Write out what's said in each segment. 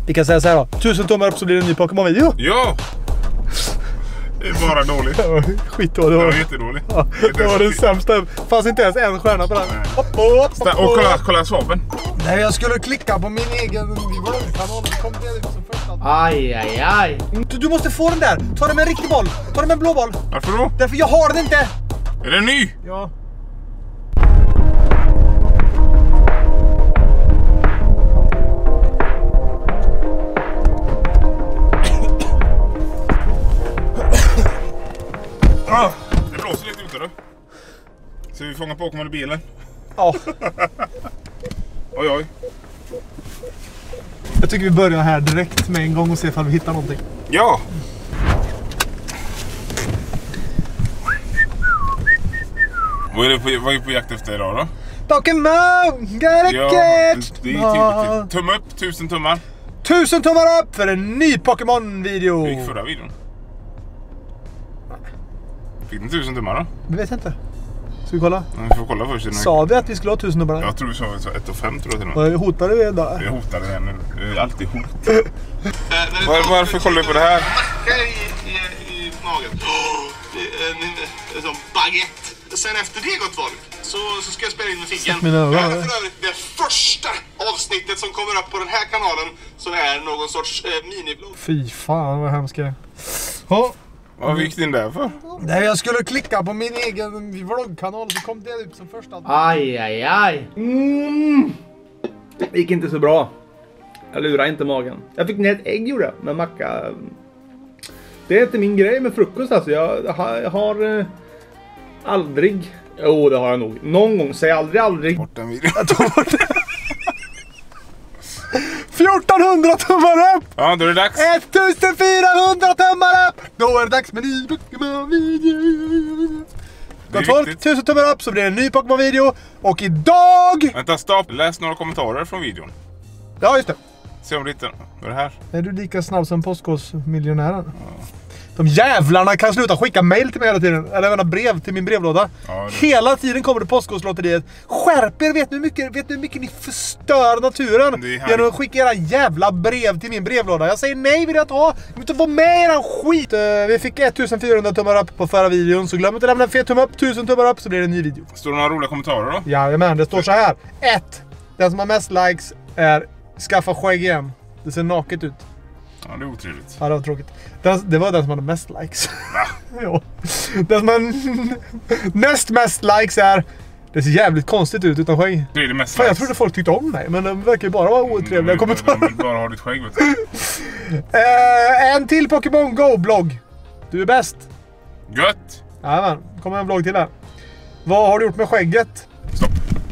Vi kan säga så här då. 1000 tummar upp så blir det en ny Pokémon-video. Ja! Det är bara dåligt. Skitdåligt. Det var jättedåligt. Ja, det var den sämsta. Fanns inte ens en stjärna på den. Och kolla svaben. Nej, jag skulle klicka på min egen vloggkanal. Kom det ut som första. Aj. Du måste få den där. Ta den med en riktig boll. Ta den med en blå boll. Varför då? Därför jag har den inte. Är den ny? Ja. Det blåser lite ute då. Så vi fångar Pokémon i bilen. Ja. Oj. Jag tycker vi börjar här direkt med en gång och se ifall vi hittar någonting. Ja! Vad är vi på jakt efter idag då? Pokémon! Gotta Ja, catch! det är tydligt. Tumme upp, 1000 tummar. 1000 tummar upp för en ny Pokémon-video! Hur gick förra videon? Fick den 1000 tummar då? Det vet jag inte. Ska vi kolla? Ja, vi får kolla först. Sa vi att vi skulle ha 1000 tummar? Jag tror vi sa 1 och 5 tror jag till och Vad med. hotade vi idag? Vi hotade den nu. Det är alltid hot. Varför kollar vi på det här? I magen. En sån baguette. Sen efter det, gott folk, så ska jag spela in med Figgen. Det här är för övrigt det första avsnittet som kommer upp på den här kanalen, som är någon sorts minivlogg. Fy fan vad hemskt det är. Ja. Vad gick din där för? Nej, jag skulle klicka på min egen vloggkanal så kom det ut som första. Aj. Det gick inte så bra. Jag lurade inte magen. Jag fick ner ett ägg gjorde jag, med macka. Det är inte min grej med frukost alltså. Jag har aldrig... Jo, det har jag nog. Någon gång säger jag aldrig. Bort den videon. 1400 tummar upp! Ja, då är det dags. 1400 tummar upp! Då är det dags med en ny Pokémon-video. Gott folk, 1000 tummar upp så blir det en ny Pokémon-video. Och idag... Vänta, stopp. Läs några kommentarer från videon. Ja, just det. Se om det hittar. Vad är det här? Är du lika snabb som Postkodmiljonären? Ja. De jävlarna kan sluta skicka mail till mig hela tiden. Eller även brev till min brevlåda. Ja, hela tiden kommer det Postkodlotteriet. Skärp er, vet du hur mycket ni förstör naturen genom att skicka era jävla brev till min brevlåda. Jag säger nej, vill jag inte ha. Jag vill inte vara med i den skit. Vi fick 1400 tummar upp på förra videon. Så glöm inte att lämna en fet tumme upp. 1000 tummar upp så blir det en ny video. Står det några roliga kommentarer då? Jajamän, det står så här. 1. Den som har mest likes är skaffa skägg igen. Det ser naket ut. Ja, det är otrevligt. Ja, det var tråkigt. Det var den som hade mest likes. Ja. Den som har näst mest likes är... Det ser jävligt konstigt ut utan skägg. Det är det mest fan, jag trodde folk tyckte om mig, men de verkar ju bara vara otrevliga kommentarer. De vill bara ha ditt skägg, vet du. En till Pokémon Go-blogg. Du är bäst. Gött! Jajamän, kommer en vlogg till här. Vad har du gjort med skägget? Stopp.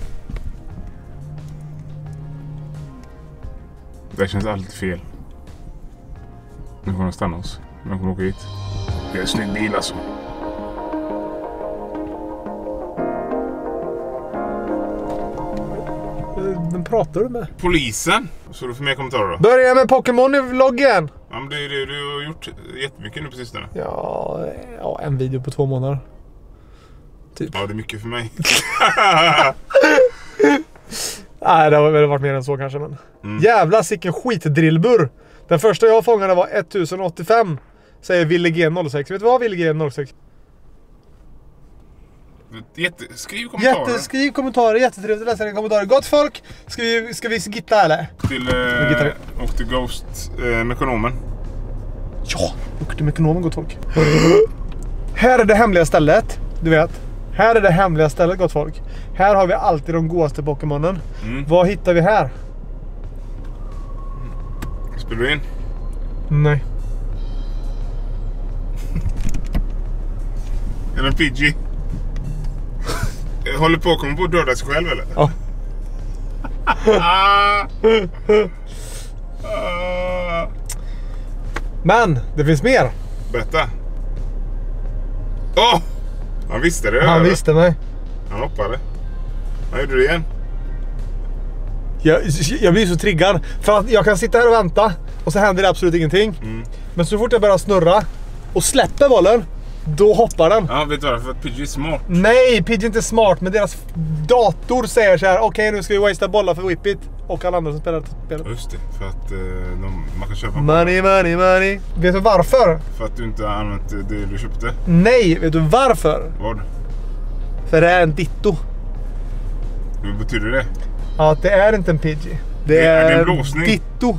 Det känns alltid fel. Nu får de stanna oss. Nu kommer åka hit. Det är en snygg bil alltså. Vem pratar du med? Polisen. Så du får mer kommentarer då. Börja med Pokémon i vloggen. Ja, men du har gjort jättemycket nu på sistone. Ja, en video på 2 månader. Typ. Ja, det är mycket för mig. Nej, det har väl varit mer än så kanske, men... Jävla sicken skitdrillbur. Den första jag fångade var 1085. Säger Ville G06. Vet du vad Ville G06? Skriv kommentarer. Skriv kommentarer, jättetrevligt att läsa dina kommentarer. Gott folk, ska vi gitta eller? Till Ghost Mekonomen. Ja, och till Mekonomen, gott folk. Här är det hemliga stället, du vet. Här är det hemliga stället, gott folk. Här har vi alltid de godaste Pokémonen. Vad hittar vi här? Spelar du in? Nej. Är det en Pidgey? Håller Pokémon på att döda sig själv eller? Ja. Men, det finns mer. Berätta. Han visste det. Han visste mig. Han hoppade. Han gjorde det igen. Jag blir så triggad. För att jag kan sitta här och vänta. Och så händer det absolut ingenting. Men så fort jag börjar snurra och släpper bollen, då hoppar den. Ja, vet du varför? För att Pidgey är smart. Nej, Pidgey är inte smart. Men deras dator säger så här: okej, nu ska vi wastea bollar för Whippet. och alla andra som spelar spelet. Just det, för att man kan köpa... Money. Vet du varför? För att du inte har använt det du köpte? Nej, vet du varför? Vad? För det är en ditto. Vad betyder det? Ja, det är inte en Pidgey. Det är är en blåsning. ditto.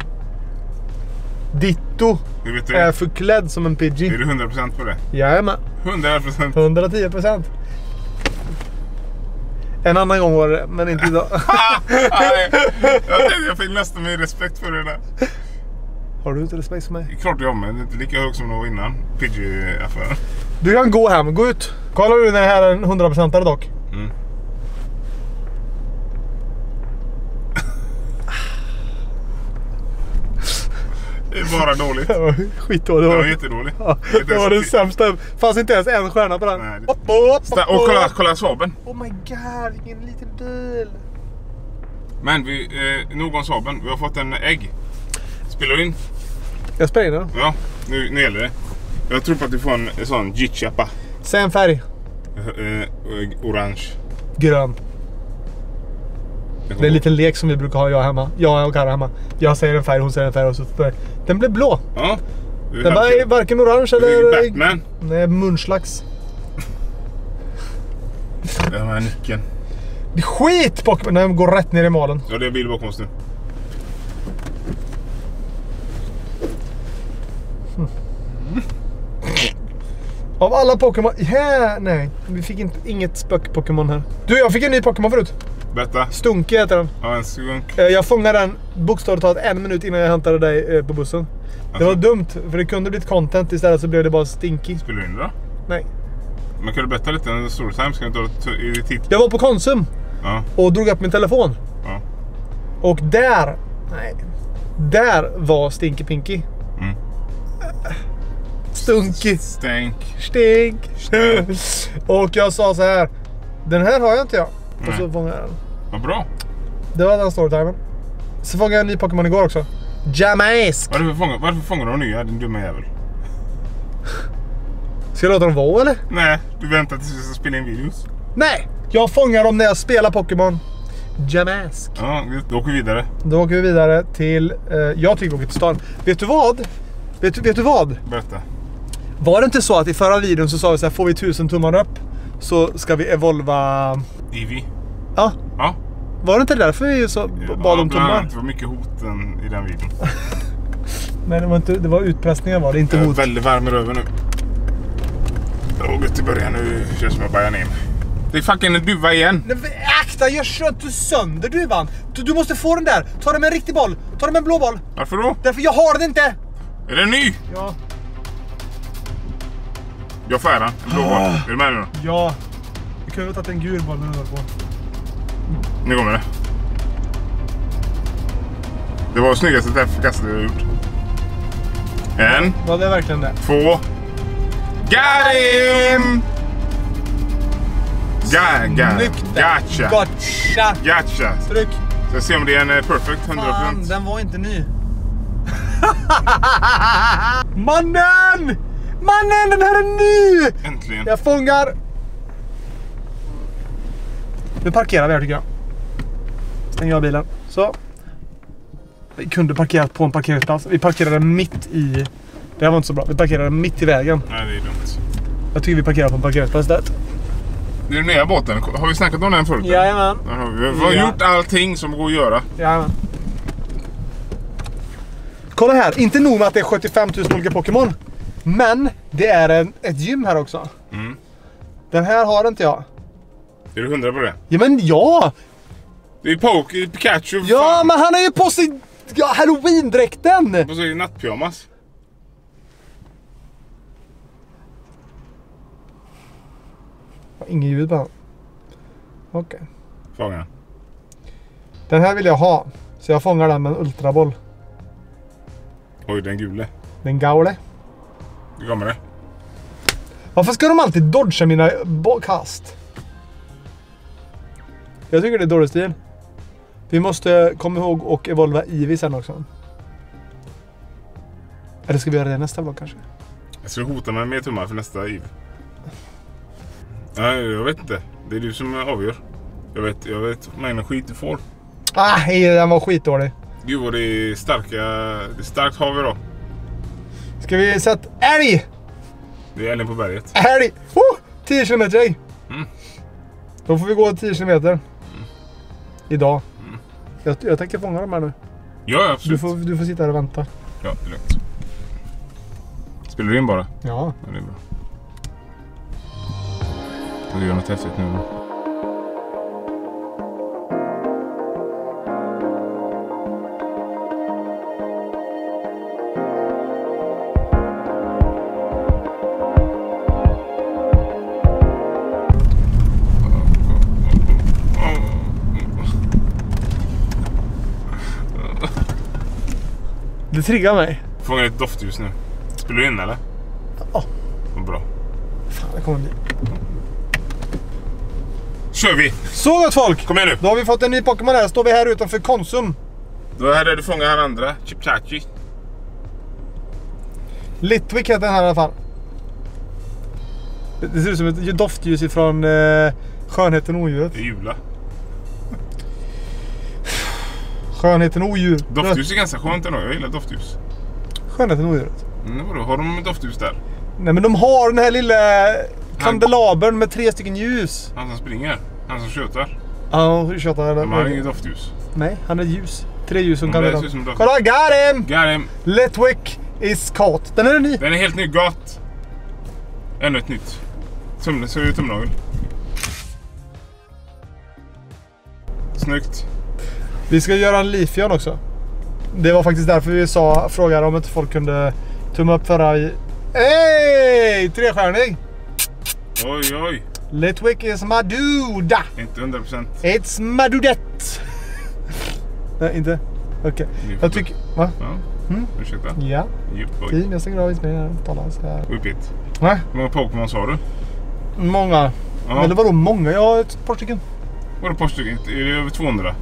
Ditto Hur vet du är det? förklädd som en Pidgey. Är du 100% på det? Jajamän. 100%? 110%. En annan gång var det, men inte idag. Jag fick nästan mer respekt för det där. Har du inte respekt för mig? Klart jag, men det är inte lika hög som det var innan Pidgey-affären. Du kan gå hem, gå ut. Kolla du den här 100%are dock. Mm. Det är bara dåligt. Det var skitdåligt. Det var jättedåligt. Ja, det var den sämsta. Fanns inte ens en stjärna på den. Nej, Och kolla Saaben. Oh my god, vilken liten bil. Men nog om Saaben. Vi har fått en ägg. Spelar du in? Jag spelar in den. Ja, nu gäller det. Jag tror på att du får en sån Jitchapa. Säg en färg. Orange. Grön. Det är en liten lek som vi brukar ha jag hemma. Jag och Kara hemma. Jag säger en färg, hon säger en färg och så den blev blå. Ja. Den var varken orange eller... Batman. Nej, munslags. Den här nyckeln. Det är skit Pokémon. Den går rätt ner i malen. Ja, det är bil bakom oss nu. Av alla Pokémon... Nej, vi fick inget spök-Pokémon här. Du, jag fick en ny Pokémon förut. Berätta. Stunky heter den. Ja, en skunk. Jag fångade den bokstavligt talat 1 minut innan jag hämtade dig på bussen. Det var dumt, för det kunde blivit content istället så blev det bara stinky. Spelar du in då? Nej. Men kan du berätta lite om Storytime? Ska du ta i titt? Jag var på Konsum. Ja. Och drog upp min telefon. Ja. Och där... Nej. Där var Stinky Pinky. Mm. Stunky. Stink. Och jag sa så här. Den här har jag inte jag. Och så fångade jag den. Vad bra. Det var den storytimen. Så fångade jag en ny Pokémon igår också. Jamask. Varför fångar du nya, din dumma jävel? Ska jag låta dem vara eller? Nej, du väntar tills vi ska spela in videos. Nej, jag fångar dem när jag spelar Pokémon. Jamask. Ja, då åker vi vidare. Då åker vi vidare till... jag tycker vi åker till stan. Vet du vad? Vet du vad? Berätta. Var det inte så att i förra videon så sa vi så här, får vi 1000 tummar upp så ska vi evolva... Eevee. Ja. Ja. Var det inte därför vi så bad om tummar? Det var mycket hoten i den videon. Nej, det var utpressningar var det, inte hot. hot. Jag är väldigt varm i röven nu. Gott i början nu känns som jag bajar ner mig. Det är fucking en duva igen. Nej, akta, jag kör inte sönder duvan. Du måste få den där. Ta den med en riktig boll. Ta den med en blå boll. Varför då? Därför jag har den inte. Är den ny? Ja. Jag får den. En blå boll. Är du med nu då? Ja. Vi kunde ha tagit en gul boll när du var på. Nu kommer det. Det var det snyggaste träffkastet jag har gjort. En. Ja, det är verkligen det. 2. Got him! Gotcha. Tryck. Så jag ser om det är en perfect 100%. Fan, den var inte ny. Mannen! Mannen, den här är ny! Äntligen. Jag fångar. Nu parkerar vi här tycker jag. Stänger jag bilen. Så. Vi kunde parkerat på en parkeringsplats. Vi parkerade mitt i... Det här var inte så bra. Vi parkerade mitt i vägen. Nej, det är dumt. Jag tycker vi parkerar på en parkeringsplats där. Det är den nya båten. Har vi snackat om den förut? Jajamän. Vi har gjort allting som går att göra. Jajamän. Kolla här. Inte nog med att det är 75 000 olika Pokémon. Men det är ett gym här också. Mm. Den här har inte jag. Är du 100 på det? Ja, men ja! Det är Pikachu. Ja, fan. men han är ju på sig... Ja, Halloween-dräkten! På sig nattpyjamas. Ingen ljud på han. Okej. Fånga. Den här vill jag ha. Så jag fångar den med en ultraboll. Oj, den gule. Den gaule. Det kommer det. Varför ska de alltid dodga mina kast? Jag tycker det är dålig stil. Vi måste komma ihåg och evolva Eevee sen också. Eller ska vi göra det nästa vlogg kanske? Jag ska hota med mer tummar för nästa Eevee. Nej, jag vet inte. Det är du som avgör. Jag vet mängden skit du får. Den var skitdålig. Gud vad det är starkt har vi då. Ska vi sätta älg? Det är älgen på berget. Älg! 10 kilometer älg. Då får vi gå 10 kilometer. Idag. Jag tänker fånga dem här nu. Ja, absolut. Du får sitta här och vänta. Ja, det är lugnt. Spelar du in bara? Ja. Det är bra. Du gör något häftigt nu. Det triggar mig. Fångar ett doftljus nu. Spelar du in eller? Ja. Bra. Fan, det kommer bli. Kör vi! Så gott folk! Kom igen nu! Då har vi fått en ny Pokémon här. Står vi här utanför Konsum. Då är det du fångar han andra. Chipchachi. Litwick heter den här i alla fall. Det ser ut som ett doftljus ifrån Skönheten och odjuret. Det är Jula. Skönheten och odjuret. Doftljus är ganska skönt ändå. Jag gillar doftljus. Skönheten och odjuret. Vadå? Har de doftljus där? Nej, men de har den här lilla kandelabern med 3 stycken ljus. Han som springer. Han som tjötar. Ja, hur tjötar De har inget doftljus. Nej, han är ljus. 3 ljus som Det ser kan ut som doft. Kolla, got him! Got him. Litwick is caught. Den är ny. Den är helt ny. Gat. Ännu ett nytt. Så är det tumnagel. Snyggt. Vi ska göra en Leafeon också. Det var faktiskt därför vi frågade om inte folk kunde tumma upp förra i... Hey! 3-stjärnig! Oj. Litwick is my dude! Inte 100%. It's my dudette! Nej, inte? Okej. Jag tycker... Va? Ja. Ursäkta. Ja. Oj. Fin, jag ska gravis med här. Tala så här. Whippit. Nej? Hur många Pokémon sa du? Många. Ja. Eller vadå många? Jag har ett par stycken. Vadå par stycken? Är det över 200?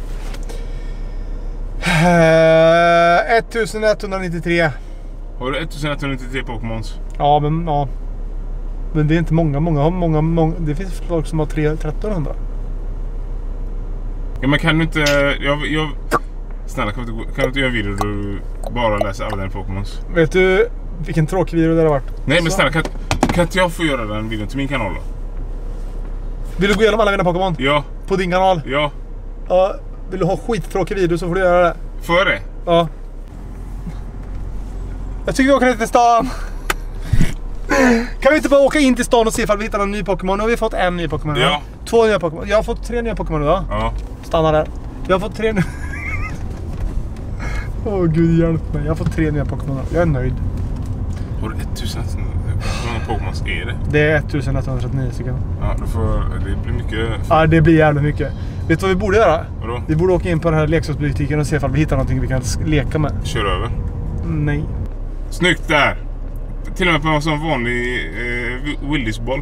1193. Har du 1193 Pokémons? Ja, men ja. Men det är inte många. Många har många. Det finns folk som har 1300. Ja, men kan du inte... Snälla, kan du inte göra en video där du bara läser alla dina Pokémons? Vet du vilken tråkig video det har varit? Nej, men snälla, kan inte jag få göra den videon till min kanal då? Vill du gå igenom alla mina Pokémon? Ja. På din kanal? Ja. Ja. Vill du ha skittråkig video så får du göra det. Får jag det? Ja. Jag tycker vi åker ner till stan. Kan vi inte bara åka in till stan och se ifall vi hittar någon ny Pokémon? Nu har vi fått en ny Pokémon. Ja. 2 nya Pokémon. Jag har fått 3 nya Pokémon idag. Ja. Stanna där. Jag har fått 3 nya... Gud hjälp mig. Jag har fått 3 nya Pokémon. Jag är nöjd. Har du 1000? Hur många Pokémons är det? Det är 1139 stycken. Ja, det blir mycket... Ja, det blir jävligt mycket. Vet du vad vi borde göra? Vadå? Vi borde åka in på den här leksaksbutiken och se ifall vi hittar någonting vi kan leka med. Kör över. Nej. Snyggt där! Till och med på en sån vanlig Willys-boll.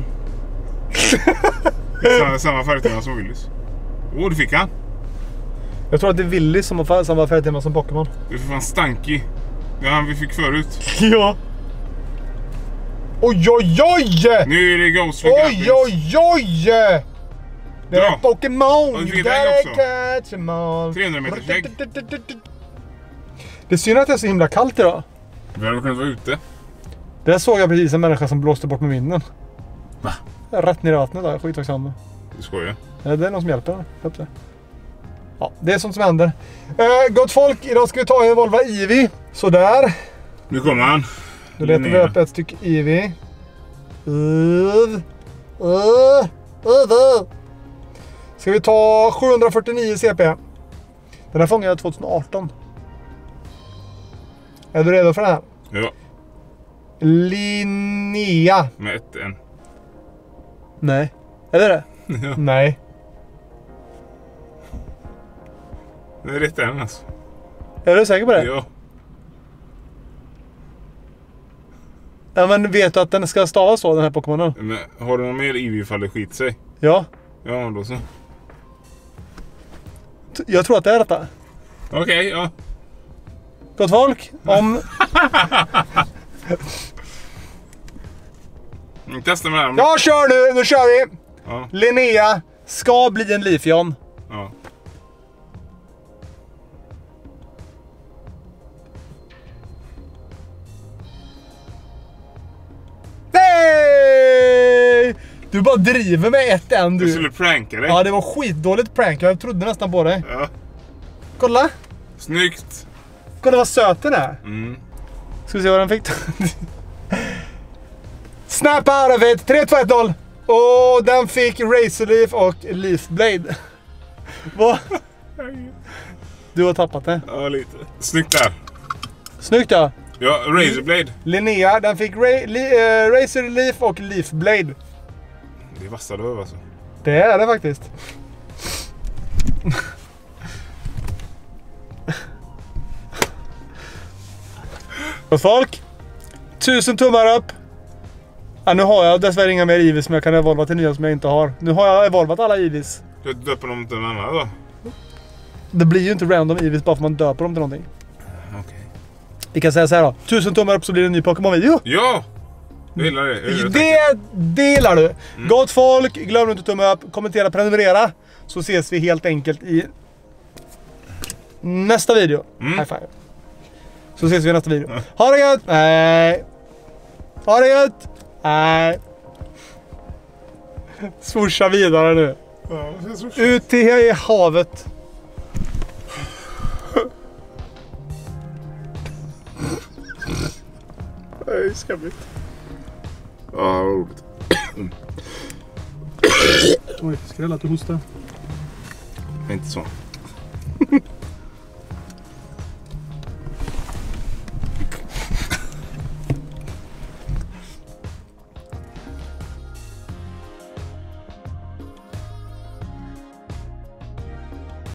samma färgtema som Willys. Du fick han. Jag tror att det är Willy som har samma färgtema som Pokémon. Det är för fan stanky. Det är han vi fick förut. Ja. Oj! Nu är det Ghost. Oj! Det är Pokémon! Och vi fick regn också. Catch 'em all. 300 meters regn. Det är synd att det är så himla kallt idag. Vi hade kunnat vara ute. Där såg jag precis en människa som blåste bort med vinden. Va? Rätt ner i vattnet där, skitaksam. Du skojar. Ja, det är någon som hjälper. Ja, det är sånt som händer. Gott folk, idag ska vi ta en Volvo Eevee. Sådär. Nu kommer han. Nu letar vi upp ett stycke Eevee. Ska vi ta 749 CP. Den här fångade jag 2018. Är du redo för den här? Ja. Linnea. Med ett N. Nej. Är det? Ja. Nej. Det är rätt N alltså. Är du säker på det? Ja. Ja, men vet du att den ska stavas så, den här Pokémonen? Men har du någon mer Eevee ifall det skiter sig? Ja. Ja, då så. Jag tror att det är detta. Okej, ja. Gott folk, om... Testa med den. Jag kör nu kör vi! Ja. Linnea ska bli en Leafeon. Ja. Du bara driver med ett än du. Jag skulle pranka dig. Ja, det var skitdåligt prank. Jag trodde nästan på dig. Ja. Kolla. Snyggt. Kolla vad söt den är. Ska vi se vad den fick. Snap out of it. 3, 2, 1, 0. Och den fick Razor Leaf och Leaf Blade. Vad? Du har tappat det. Ja, lite. Snyggt där. Snyggt ja. Ja, Razor Blade. Linnea, den fick Razor Leaf och Leaf Blade. Det är vassa löv alltså. Det är det faktiskt. Och folk, 1000 tummar upp. Ja, nu har jag dessvärre inga mer Ivis som jag kan evolva till nya som jag inte har. Nu har jag evolvat alla Ivis. Du döper dem till en annan då? Det blir ju inte random Ivis bara för man döper dem till någonting. Okej. Vi kan säga så här då. 1000 tummar upp så blir det en ny Pokémon-video. Ja! Jag gillar det. Det gillar du. Gott folk, glöm inte att tumma upp, kommentera, prenumerera. Så ses vi helt enkelt i nästa video. High five. Så ses vi i nästa video. Ha det gött! Nej. Ha det gött! Nej. Swoosha vidare nu. Ut till havet. Nej, skabbigt. Ja, roligt. Oj, skräll att du hostar. Inte så.